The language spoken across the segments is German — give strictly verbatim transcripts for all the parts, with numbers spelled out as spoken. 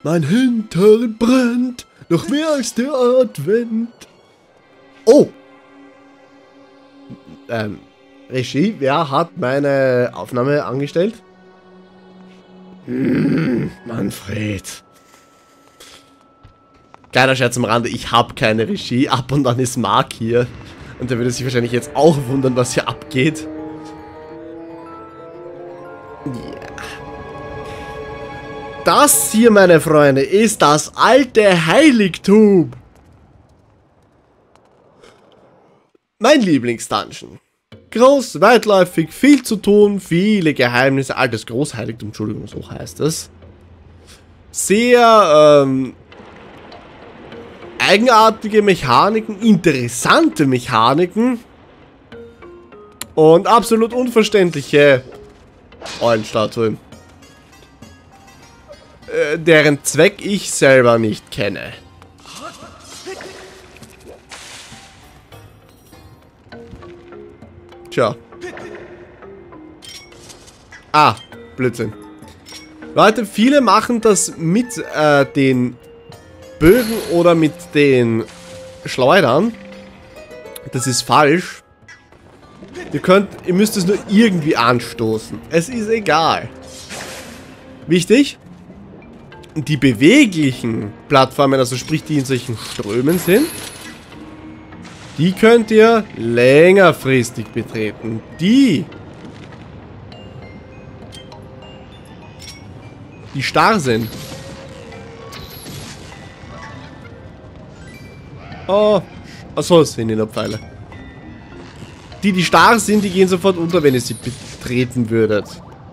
Mein Hintern brennt, noch mehr als der Advent. Oh! Ähm, Regie, wer hat meine Aufnahme angestellt? Hm, Manfred. Kleiner Scherz am Rande, ich habe keine Regie. Ab und an ist Marc hier. Und der würde sich wahrscheinlich jetzt auch wundern, was hier abgeht. Ja. Das hier, meine Freunde, ist das alte Heiligtum. Mein Lieblingsdungeon. Groß, weitläufig, viel zu tun, viele Geheimnisse. Altes Großheiligtum, Entschuldigung, so heißt es. Sehr, ähm... eigenartige Mechaniken, interessante Mechaniken. Und absolut unverständliche Eulenstatuen. Äh, deren Zweck ich selber nicht kenne. Tja. Ah, Blödsinn. Leute, viele machen das mit äh, den Bögen oder mit den Schleudern. Das ist falsch. Ihr könnt, ihr müsst es nur irgendwie anstoßen. Es ist egal. Wichtig, die beweglichen Plattformen, also sprich die in solchen Strömen sind, die könnt ihr längerfristig betreten. Die, die starr sind. Oh, achso, das sind die noch Pfeile. Die, die starr sind, die gehen sofort unter, wenn ihr sie betreten würdet.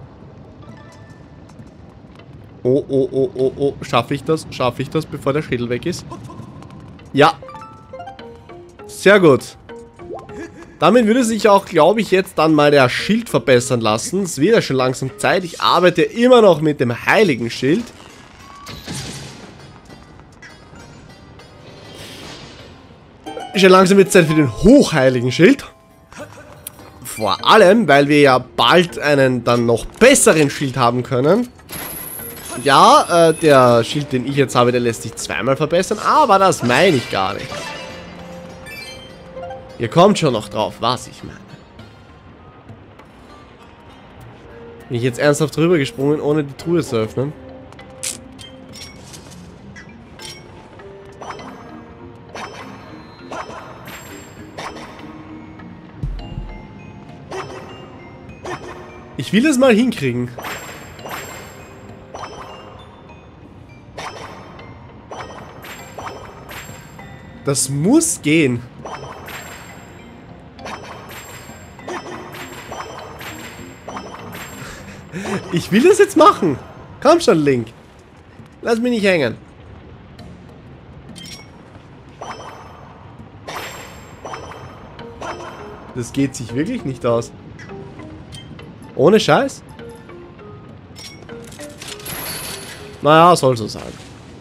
Oh, oh, oh, oh, oh. Schaffe ich das? Schaffe ich das, bevor der Schädel weg ist? Ja. Sehr gut. Damit würde sich auch, glaube ich, jetzt dann mal der Schild verbessern lassen. Es wird ja schon langsam Zeit. Ich arbeite immer noch mit dem heiligen Schild. Schon langsam wird es Zeit für den hochheiligen Schild. Vor allem, weil wir ja bald einen dann noch besseren Schild haben können. Ja, äh, der Schild, den ich jetzt habe, der lässt sich zweimal verbessern, aber das meine ich gar nicht. Ihr kommt schon noch drauf, was ich meine. Bin ich jetzt ernsthaft drüber gesprungen, ohne die Truhe zu öffnen? Ich will es mal hinkriegen. Das muss gehen. Ich will das jetzt machen. Komm schon, Link. Lass mich nicht hängen. Das geht sich wirklich nicht aus. Ohne Scheiß? Naja, soll so sein.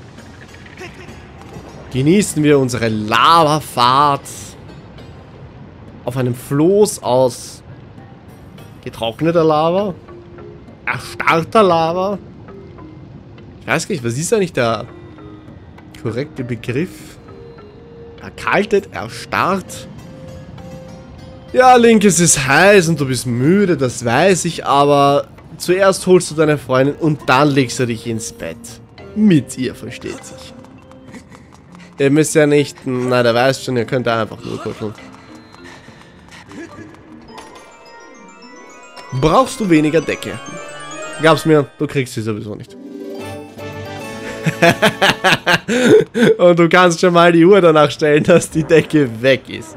Genießen wir unsere Lavafahrt auf einem Floß aus getrockneter Lava, erstarrter Lava. Ich weiß gar nicht, was ist eigentlich der korrekte Begriff? Erkaltet, erstarrt. Ja, Link, es ist heiß und du bist müde, das weiß ich, aber zuerst holst du deine Freundin und dann legst du dich ins Bett. Mit ihr, versteht sich. Ihr müsst ja nicht, na, der weiß schon, ihr könnt einfach nur kuscheln. Brauchst du weniger Decke? Gab's mir, du kriegst sie sowieso nicht. Und du kannst schon mal die Uhr danach stellen, dass die Decke weg ist.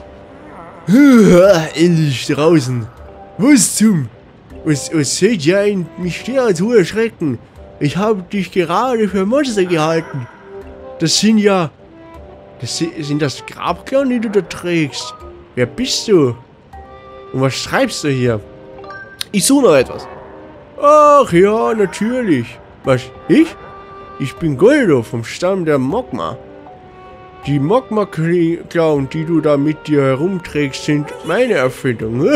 Endlich draußen. Was zum? Was, was seht ihr ein Mysterium zu erschrecken? Ich habe dich gerade für Monster gehalten. Das sind ja... Das sind, sind das Grabklauen, die du da trägst? Wer bist du? Und was schreibst du hier? Ich suche noch etwas. Ach ja, natürlich. Was, ich? Ich bin Goldo vom Stamm der Mogma. Die Mogma-Klauen, die du da mit dir herumträgst, sind meine Erfindung.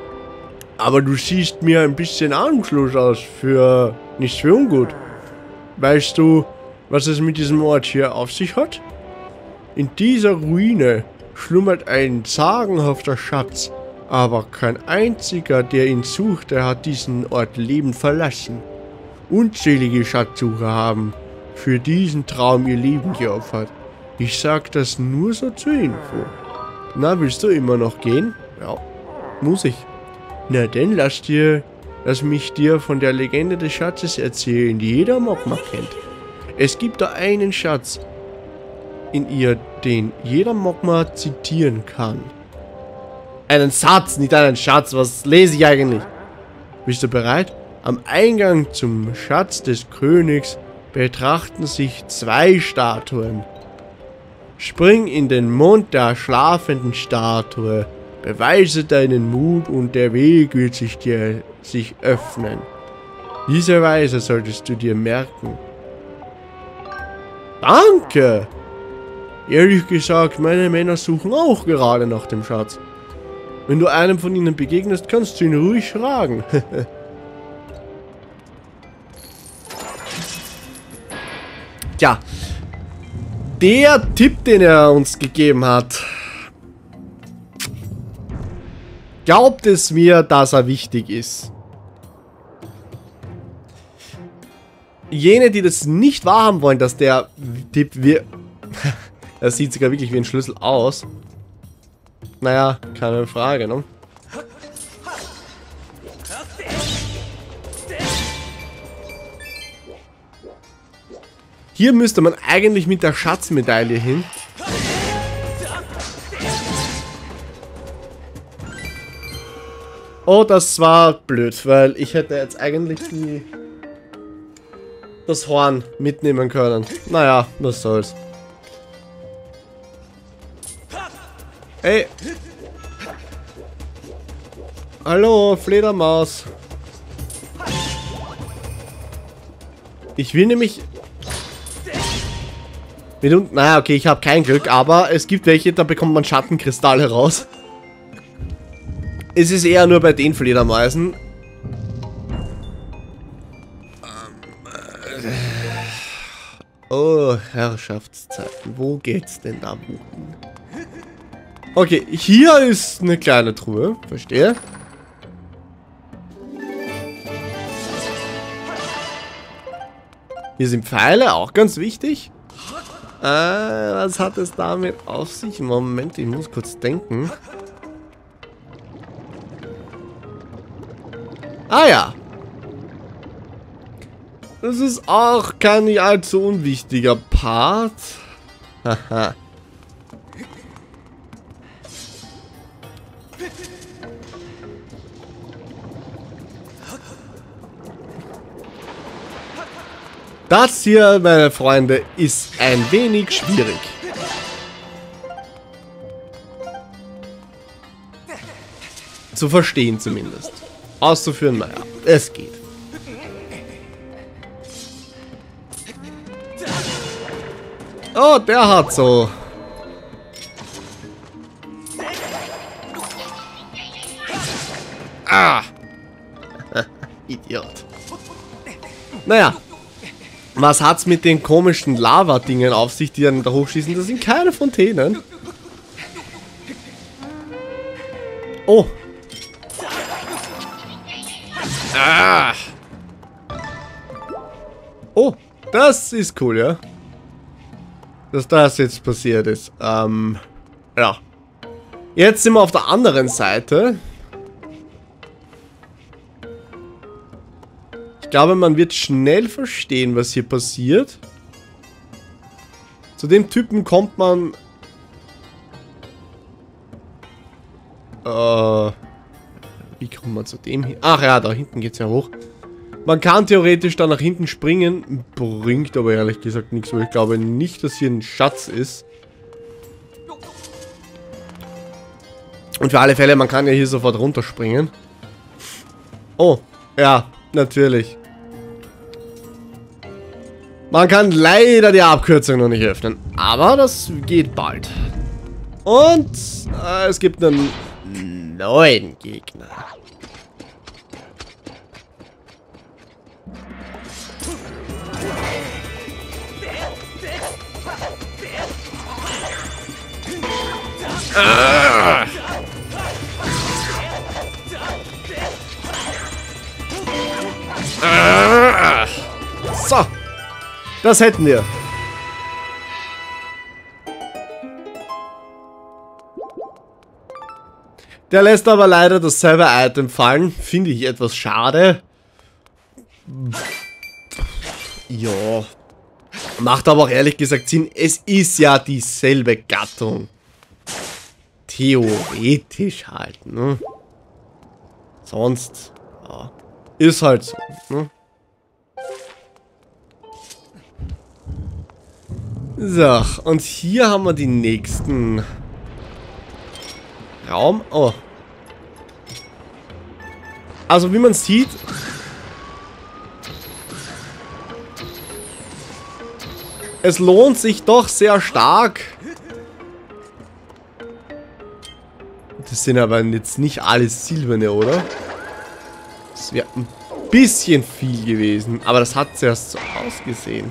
Aber du siehst mir ein bisschen ahnungslos aus für... nicht für ungut. Weißt du, was es mit diesem Ort hier auf sich hat? In dieser Ruine schlummert ein sagenhafter Schatz, aber kein einziger, der ihn suchte, hat diesen Ort lebend verlassen. Unzählige Schatzsucher haben für diesen Traum ihr Leben geopfert. Ich sag das nur so zur Info. Na, willst du immer noch gehen? Ja, muss ich. Na denn, lass dir, lass mich dir von der Legende des Schatzes erzählen, die jeder Mogma kennt. Es gibt da einen Schatz in ihr, den jeder Mogma zitieren kann. Einen Satz, nicht einen Schatz. Was lese ich eigentlich? Bist du bereit? Am Eingang zum Schatz des Königs betrachten sich zwei Statuen. Spring in den Mund der schlafenden Statue. Beweise deinen Mut und der Weg wird sich dir sich öffnen. Diese Weise solltest du dir merken. Danke! Ehrlich gesagt, meine Männer suchen auch gerade nach dem Schatz. Wenn du einem von ihnen begegnest, kannst du ihn ruhig fragen. Tja, der Tipp, den er uns gegeben hat, glaubt es mir, dass er wichtig ist. Jene, die das nicht wahrhaben wollen, dass der Tipp wir... Das sieht sogar wirklich wie ein Schlüssel aus. Naja, keine Frage, ne? Hier müsste man eigentlich mit der Schatzmedaille hin. Oh, das war blöd, weil ich hätte jetzt eigentlich die, das Horn mitnehmen können. Naja, was soll's. Ey. Hallo, Fledermaus. Ich will nämlich... Mit unten... Naja, okay, ich habe kein Glück, aber es gibt welche, da bekommt man Schattenkristalle raus. Es ist eher nur bei den Fledermäusen. Oh, Herrschaftszeiten. Wo geht's denn da hin? Okay, hier ist eine kleine Truhe. Verstehe. Hier sind Pfeile, auch ganz wichtig. Äh, was hat es damit auf sich? Moment, ich muss kurz denken. Ah ja. Das ist auch kein nicht allzu unwichtiger Part. Haha. Das hier, meine Freunde, ist ein wenig schwierig. Zu verstehen zumindest. Auszuführen, naja, es geht. Oh, der hat so. Ah. Idiot. Naja. Was hat's mit den komischen Lava-Dingen auf sich, die dann da hochschießen? Das sind keine Fontänen. Oh. Ah. Oh, das ist cool, ja. Dass das jetzt passiert ist. Ähm, ja. Jetzt sind wir auf der anderen Seite. Ich glaube, man wird schnell verstehen, was hier passiert. Zu dem Typen kommt man... Äh... Wie kommt man zu dem hin? Ach ja, da hinten geht's ja hoch. Man kann theoretisch da nach hinten springen. Bringt aber ehrlich gesagt nichts, weil ich glaube nicht, dass hier ein Schatz ist. Und für alle Fälle, man kann ja hier sofort runterspringen. Oh, ja, natürlich. Man kann leider die Abkürzung noch nicht öffnen. Aber das geht bald. Und äh, es gibt einen neuen Gegner. Ah. Ah. So. Das hätten wir. Der lässt aber leider dasselbe Item fallen. Finde ich etwas schade. Ja. Macht aber auch ehrlich gesagt Sinn. Es ist ja dieselbe Gattung. Theoretisch halt, ne? Sonst, ja. Ist halt so, ne? So, und hier haben wir den nächsten Raum. Oh. Also wie man sieht, es lohnt sich doch sehr stark. Das sind aber jetzt nicht alles silberne, oder? Das wäre ein bisschen viel gewesen, aber das hat zuerst so ausgesehen.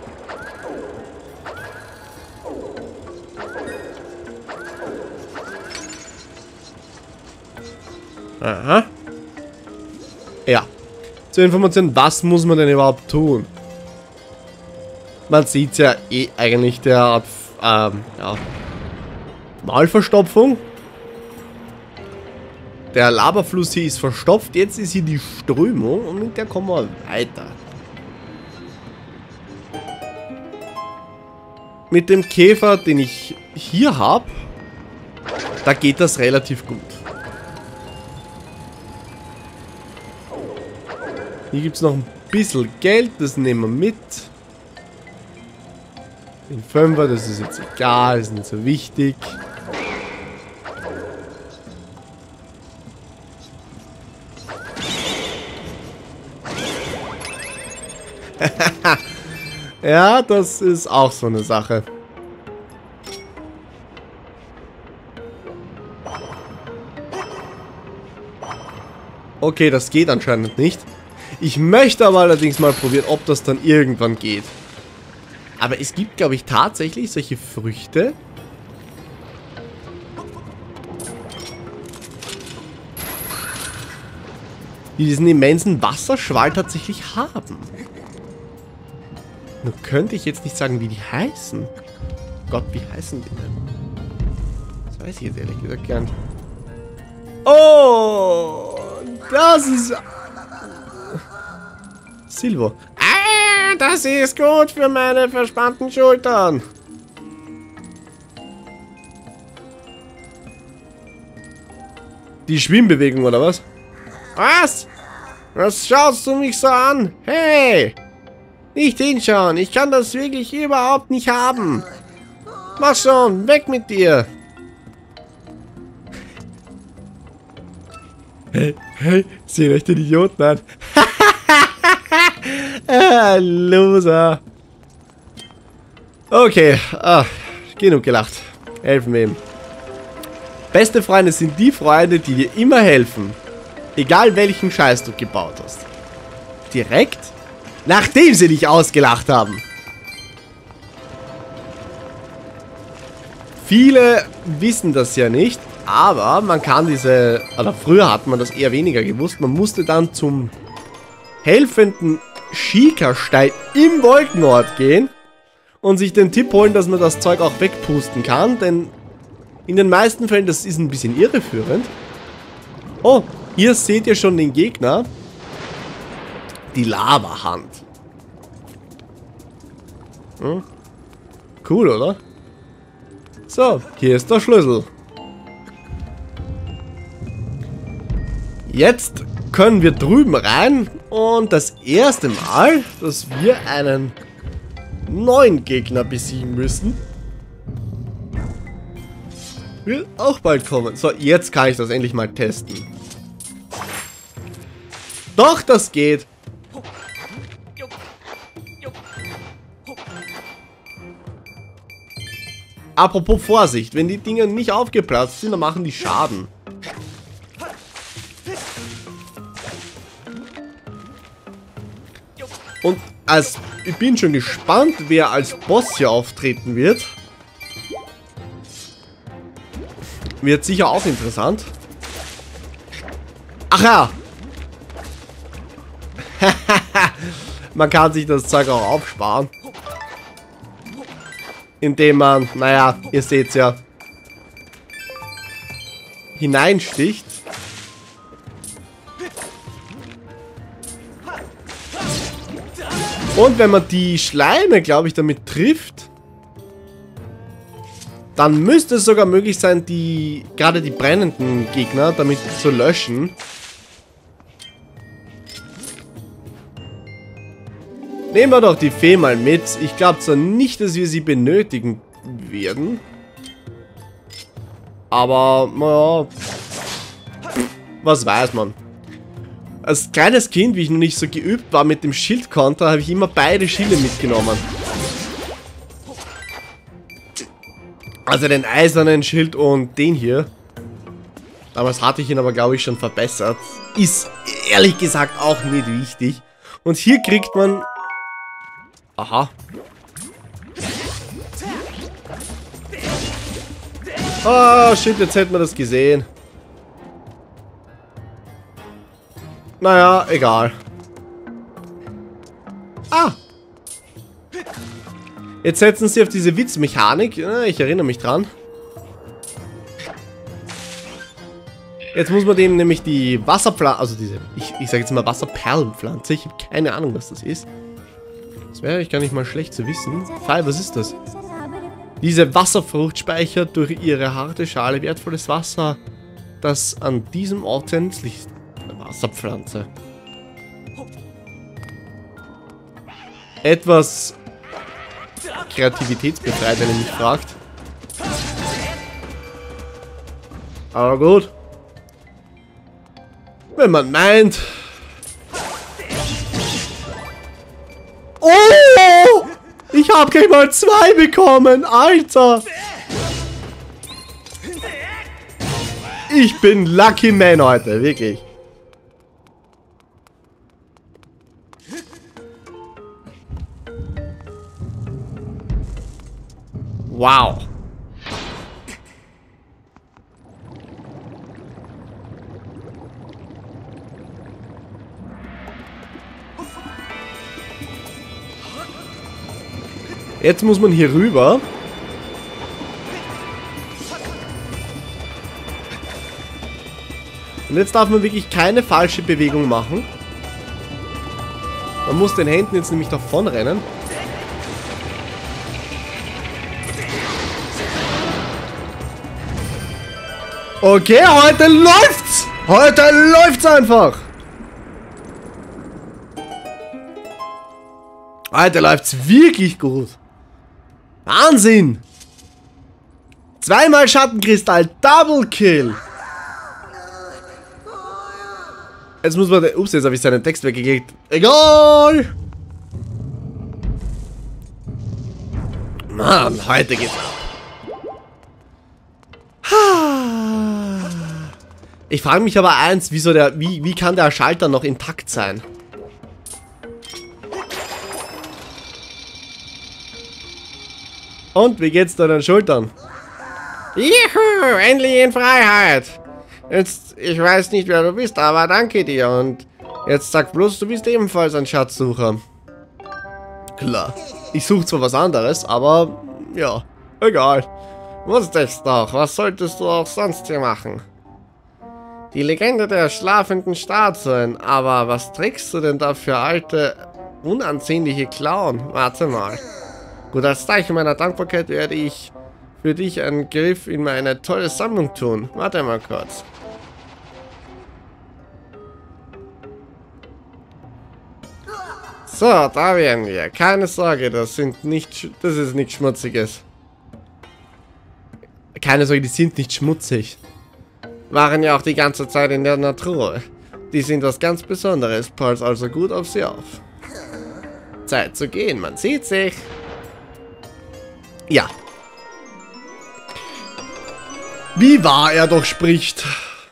Aha. Ja. Zur Information, was muss man denn überhaupt tun? Man sieht ja eh eigentlich der ähm, ja, Maulverstopfung. Der Lavafluss hier ist verstopft. Jetzt ist hier die Strömung und mit der kommen wir weiter. Mit dem Käfer, den ich hier habe, da geht das relativ gut. Hier gibt es noch ein bisschen Geld, das nehmen wir mit. Den Fünfer, das ist jetzt egal, das ist nicht so wichtig. Ja, das ist auch so eine Sache. Okay, das geht anscheinend nicht. Ich möchte aber allerdings mal probieren, ob das dann irgendwann geht. Aber es gibt, glaube ich, tatsächlich solche Früchte. Die diesen immensen Wasserschwall tatsächlich haben. Nur könnte ich jetzt nicht sagen, wie die heißen. Gott, wie heißen die denn? Das weiß ich jetzt ehrlich gesagt gar nicht. Oh, das ist... Silvo. Ah, das ist gut für meine verspannten Schultern. Die Schwimmbewegung, oder was? Was? Was schaust du mich so an? Hey! Nicht hinschauen, ich kann das wirklich überhaupt nicht haben. Mach schon, weg mit dir. Hey, hey, seht euch den Idioten an. Ah, Loser. Okay, ah, genug gelacht. Helfen wir ihm. Beste Freunde sind die Freunde, die dir immer helfen. Egal welchen Scheiß du gebaut hast. Direkt, nachdem sie dich ausgelacht haben. Viele wissen das ja nicht, aber man kann diese, oder früher hat man das eher weniger gewusst, man musste dann zum helfenden Schikastein im Wolkenort gehen und sich den Tipp holen, dass man das Zeug auch wegpusten kann, denn in den meisten Fällen, das ist ein bisschen irreführend. Oh, hier seht ihr schon den Gegner. Die Lavahand. Hm? Cool, oder? So, hier ist der Schlüssel. Jetzt können wir drüben rein und das erste Mal, dass wir einen neuen Gegner besiegen müssen, wird auch bald kommen. So, jetzt kann ich das endlich mal testen. Doch, das geht. Apropos Vorsicht, wenn die Dinger nicht aufgeplatzt sind, dann machen die Schaden. Und als ich bin schon gespannt, wer als Boss hier auftreten wird. Wird sicher auch interessant. Ach ja! Man kann sich das Zeug auch aufsparen. Indem man, naja, ihr seht's ja, hineinsticht. Und wenn man die Schleime, glaube ich, damit trifft, dann müsste es sogar möglich sein, die gerade die brennenden Gegner damit zu löschen. Nehmen wir doch die Fee mal mit. Ich glaube zwar nicht, dass wir sie benötigen werden. Aber, naja, was weiß man. Als kleines Kind, wie ich noch nicht so geübt war mit dem Schildkonter, habe ich immer beide Schilde mitgenommen. Also den eisernen Schild und den hier. Damals hatte ich ihn aber, glaube ich, schon verbessert. Ist ehrlich gesagt auch nicht wichtig. Und hier kriegt man... Aha. Ah, shit, jetzt hätten wir das gesehen. Naja, egal. Ah. Jetzt setzen sie auf diese Witzmechanik. Ich erinnere mich dran. Jetzt muss man dem nämlich die Wasserpflanze, also diese, ich, ich sage jetzt mal Wasserperlenpflanze. Ich habe keine Ahnung, was das ist. Das wäre ich gar nicht mal schlecht zu wissen. Fall, was ist das? Diese Wasserfrucht speichert durch ihre harte Schale wertvolles Wasser, das an diesem Ort nützlich ist. Wasserpflanze. Etwas kreativitätsbefreit, wenn ihr mich fragt. Aber gut. Wenn man meint. Oh! Ich habe gleich mal zwei bekommen, Alter! Ich bin Lucky Man heute, wirklich. Wow. Jetzt muss man hier rüber. Und jetzt darf man wirklich keine falsche Bewegung machen. Man muss den Händen jetzt nämlich davon rennen. Okay, heute läuft's! Heute läuft's einfach! Heute läuft's wirklich gut. Wahnsinn! Zweimal Schattenkristall, Double Kill! Jetzt muss man... Ups, jetzt habe ich seinen Text weggeklickt. Egal! Mann, heute geht's ab. Ich frage mich aber eins, wieso der, wie, wie kann der Schalter noch intakt sein? Und, wie geht's deinen Schultern? Juhu, endlich in Freiheit! Jetzt, ich weiß nicht, wer du bist, aber danke dir. Und jetzt sag bloß, du bist ebenfalls ein Schatzsucher. Klar. Ich suche zwar was anderes, aber ja, egal. Wusste ich's doch, was solltest du auch sonst hier machen? Die Legende der schlafenden Statuen, aber was trägst du denn da für alte, unansehnliche Klauen? Warte mal. Gut, als Zeichen meiner Dankbarkeit werde ich für dich einen Griff in meine tolle Sammlung tun. Warte mal kurz. So, da wären wir. Keine Sorge, das sind nicht, das ist nichts Schmutziges. Keine Sorge, die sind nicht schmutzig. Waren ja auch die ganze Zeit in der Natur. Die sind was ganz Besonderes. Pass also gut auf sie auf. Zeit zu gehen, man sieht sich. Ja. Wie wahr er doch spricht.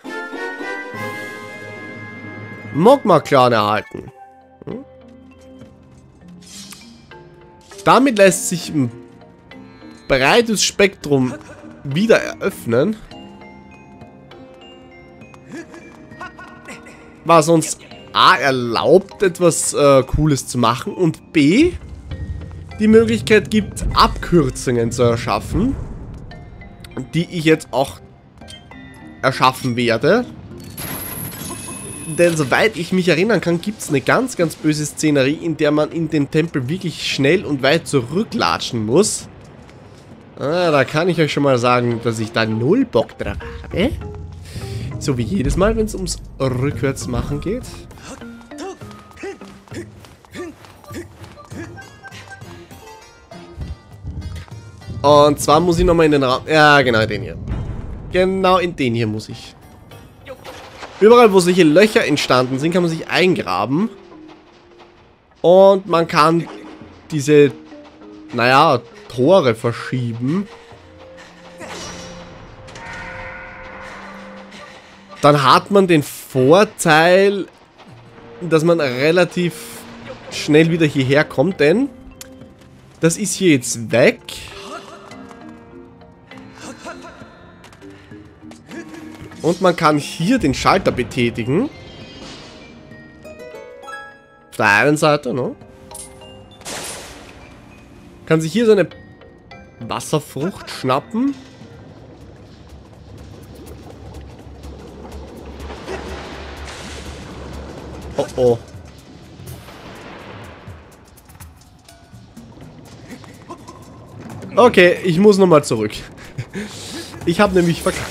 Mogma-Clan erhalten. Hm? Damit lässt sich ein breites Spektrum wieder eröffnen. was uns A erlaubt, etwas äh, Cooles zu machen und B die Möglichkeit gibt, Abkürzungen zu erschaffen, die ich jetzt auch erschaffen werde. Denn soweit ich mich erinnern kann, gibt es eine ganz, ganz böse Szenerie, in der man in den Tempel wirklich schnell und weit zurücklatschen muss. Ah, da kann ich euch schon mal sagen, dass ich da null Bock drauf habe. So wie jedes Mal, wenn es ums Rückwärtsmachen geht. Und zwar muss ich nochmal in den Raum... Ja, genau, den hier. Genau in den hier muss ich. Überall, wo solche Löcher entstanden sind, kann man sich eingraben. Und man kann diese, naja, Tore verschieben. Dann hat man den Vorteil, dass man relativ schnell wieder hierher kommt, denn das ist hier jetzt weg. Und man kann hier den Schalter betätigen. Auf der einen Seite, ne? Kann sich hier so eine Wasserfrucht schnappen. Oh oh. Okay, ich muss nochmal zurück. Ich habe nämlich verkackt.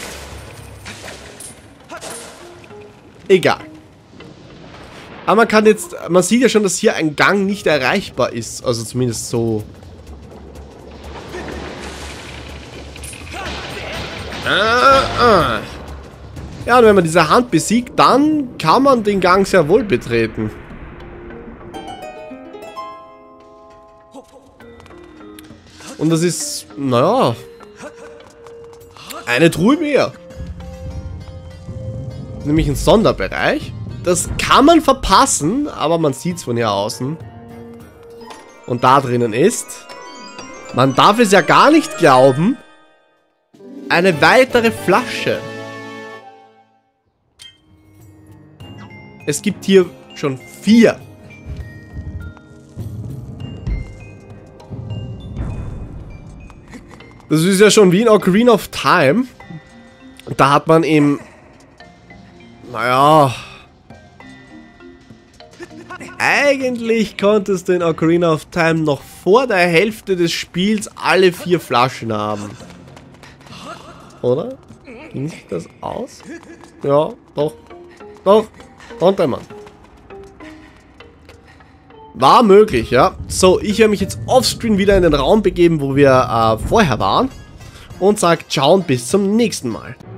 Egal. Aber man kann jetzt... Man sieht ja schon, dass hier ein Gang nicht erreichbar ist. Also zumindest so... Ah, ah. Ja, und wenn man diese Hand besiegt, dann kann man den Gang sehr wohl betreten. Und das ist... Naja... Eine Truhe mehr. Nämlich ein Sonderbereich. Das kann man verpassen, aber man sieht es von hier außen. Und da drinnen ist, man darf es ja gar nicht glauben, eine weitere Flasche. Es gibt hier schon vier. Das ist ja schon wie in Ocarina of Time. Da hat man eben... Naja... Eigentlich konntest du in Ocarina of Time noch vor der Hälfte des Spiels alle vier Flaschen haben. Oder? Ging sich das aus? Ja, doch. Doch. Konnte man. War möglich, ja. So, ich werde mich jetzt offscreen wieder in den Raum begeben, wo wir äh, vorher waren. Und sage ciao und bis zum nächsten Mal.